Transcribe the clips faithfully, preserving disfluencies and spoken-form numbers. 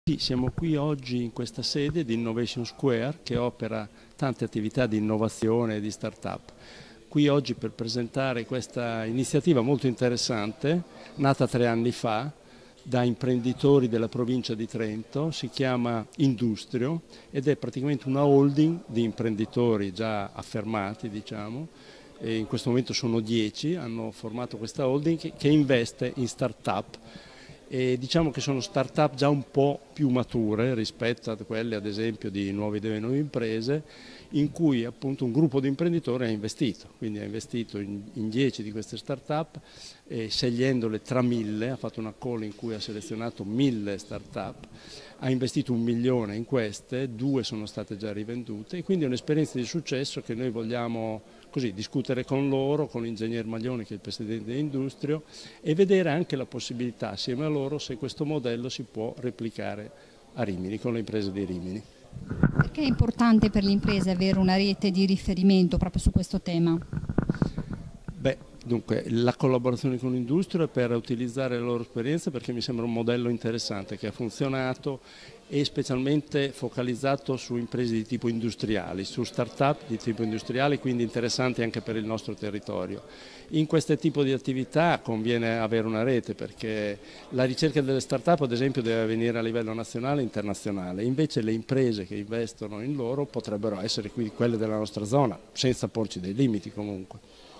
Sì, siamo qui oggi in questa sede di Innovation Square che opera tante attività di innovazione e di start-up. Qui oggi per presentare questa iniziativa molto interessante, nata tre anni fa da imprenditori della provincia di Trento, si chiama Industrio ed è praticamente una holding di imprenditori già affermati, diciamo, e in questo momento sono dieci, hanno formato questa holding che investe in start-up. E diciamo che sono start-up già un po' più mature rispetto a quelle ad esempio di nuove idee e nuove imprese, in cui appunto un gruppo di imprenditori ha investito, quindi ha investito in, in dieci di queste start-up, eh, scegliendole tra mille, ha fatto una call in cui ha selezionato mille start-up, ha investito un milione in queste, due sono state già rivendute e quindi è un'esperienza di successo che noi vogliamo così discutere con loro, con l'ingegner Maglioni che è il presidente di Industrio e vedere anche la possibilità assieme a loro se questo modello si può replicare a Rimini, con le imprese di Rimini. Perché è importante per le imprese avere una rete di riferimento proprio su questo tema? Beh, dunque, la collaborazione con l'industria per utilizzare la loro esperienza perché mi sembra un modello interessante che ha funzionato e specialmente focalizzato su imprese di tipo industriali, su start-up di tipo industriale, quindi interessanti anche per il nostro territorio. In questo tipo di attività conviene avere una rete perché la ricerca delle start-up ad esempio deve avvenire a livello nazionale e internazionale, invece le imprese che investono in loro potrebbero essere qui quelle della nostra zona, senza porci dei limiti comunque.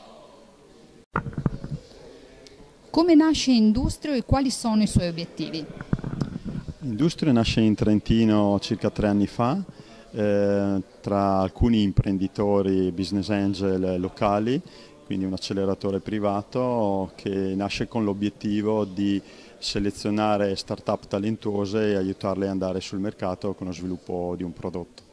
Come nasce Industrio e quali sono i suoi obiettivi? Industrio nasce in Trentino circa tre anni fa, eh, tra alcuni imprenditori business angel locali, quindi un acceleratore privato che nasce con l'obiettivo di selezionare start-up talentuose e aiutarle ad andare sul mercato con lo sviluppo di un prodotto.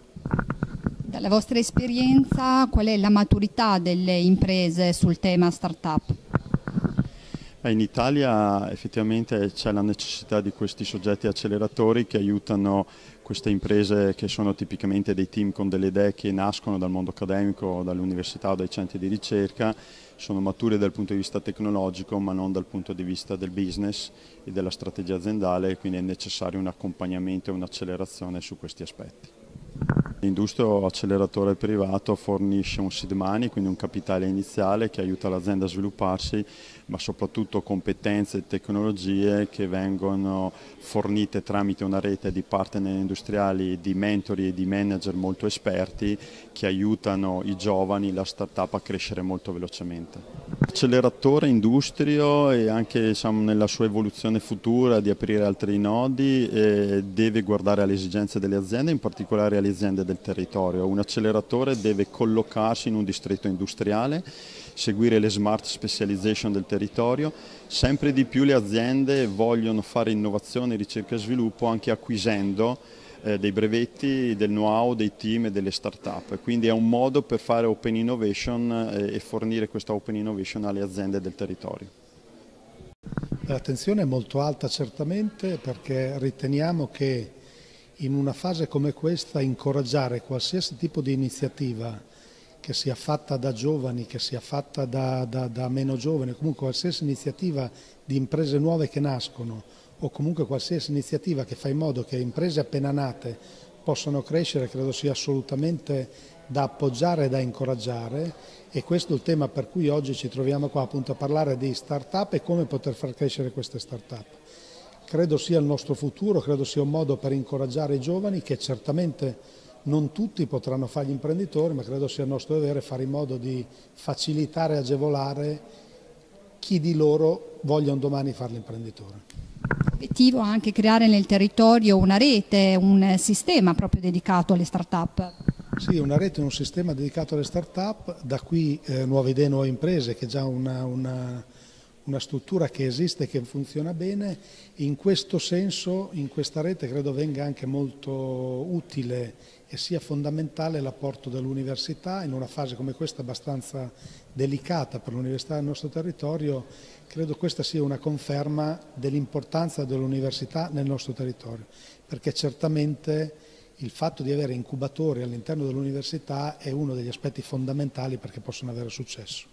Dalla vostra esperienza, qual è la maturità delle imprese sul tema start-up? In Italia effettivamente c'è la necessità di questi soggetti acceleratori che aiutano queste imprese che sono tipicamente dei team con delle idee che nascono dal mondo accademico, dalle università o dai centri di ricerca, sono mature dal punto di vista tecnologico ma non dal punto di vista del business e della strategia aziendale, quindi è necessario un accompagnamento e un'accelerazione su questi aspetti. L'industrio acceleratore privato fornisce un seed money, quindi un capitale iniziale che aiuta l'azienda a svilupparsi, ma soprattutto competenze e tecnologie che vengono fornite tramite una rete di partner industriali, di mentori e di manager molto esperti che aiutano i giovani, la startup a crescere molto velocemente. L'acceleratore industrio e anche diciamo, nella sua evoluzione futura di aprire altri nodi eh, deve guardare alle esigenze delle aziende, in particolare alle aziende del territorio. Un acceleratore deve collocarsi in un distretto industriale, seguire le smart specialization del territorio. Sempre di più le aziende vogliono fare innovazione, ricerca e sviluppo anche acquisendo eh, dei brevetti, del know-how, dei team e delle start-up. Quindi è un modo per fare open innovation eh, e fornire questa open innovation alle aziende del territorio. L'attenzione è molto alta certamente perché riteniamo che in una fase come questa incoraggiare qualsiasi tipo di iniziativa che sia fatta da giovani, che sia fatta da, da, da meno giovani, comunque qualsiasi iniziativa di imprese nuove che nascono o comunque qualsiasi iniziativa che fa in modo che imprese appena nate possano crescere, credo sia assolutamente da appoggiare e da incoraggiare e questo è il tema per cui oggi ci troviamo qua appunto a parlare di start-up e come poter far crescere queste start-up. Credo sia il nostro futuro, credo sia un modo per incoraggiare i giovani che certamente non tutti potranno fare gli imprenditori, ma credo sia il nostro dovere fare in modo di facilitare e agevolare chi di loro voglia un domani fare l'imprenditore. L'obiettivo è anche creare nel territorio una rete, un sistema proprio dedicato alle start-up. Sì, una rete, un sistema dedicato alle start-up, da qui eh, Nuove Idee, Nuove Imprese, che è già una, una, una struttura che esiste e che funziona bene. In questo senso, in questa rete, credo venga anche molto utile e sia fondamentale l'apporto dell'università in una fase come questa abbastanza delicata per l'università del nostro territorio. Credo questa sia una conferma dell'importanza dell'università nel nostro territorio, perché certamente il fatto di avere incubatori all'interno dell'università è uno degli aspetti fondamentali perché possano avere successo.